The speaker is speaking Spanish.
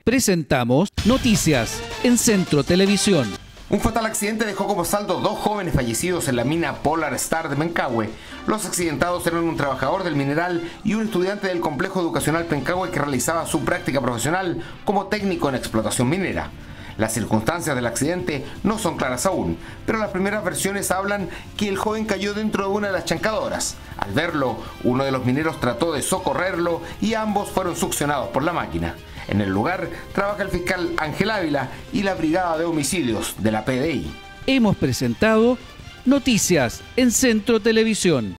Presentamos Noticias en Centro Televisión. Un fatal accidente dejó como saldo 2 jóvenes fallecidos en la mina Polar Star de Pencahue. Los accidentados eran un trabajador del mineral y un estudiante del complejo educacional Pencahue que realizaba su práctica profesional como técnico en explotación minera. Las circunstancias del accidente no son claras aún, pero las primeras versiones hablan que el joven cayó dentro de una de las chancadoras. Al verlo, uno de los mineros trató de socorrerlo y ambos fueron succionados por la máquina. En el lugar trabaja el fiscal Ángel Ávila y la Brigada de Homicidios de la PDI. Hemos presentado Noticias en Centro Televisión.